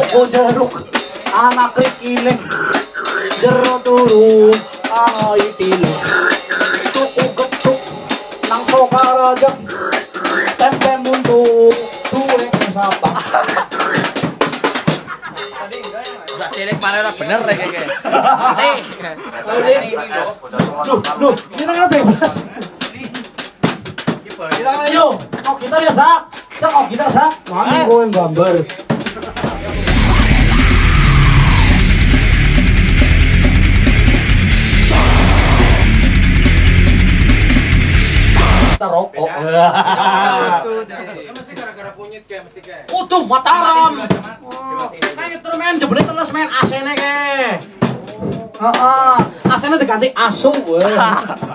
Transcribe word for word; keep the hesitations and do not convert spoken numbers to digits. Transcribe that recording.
Aku jeruk anak krikiling jero turu ana itilu tuku getuk nang Sokaraja tempe muntu duwe sapa Sak cilik mare ora bener rek iki. Duh, duh, ini nang bebas. Bilang ayo, kok gitar ya, Sak? Kita kok gitar, Sak? Mami kowe gambar. Kita rokok. Mesti gara-gara kunyit kayak mesti kayak. Utuh Mataram. Kayak terus main jebule terus main A C-ne ke. Heeh, A C-ne diganti asu, weh.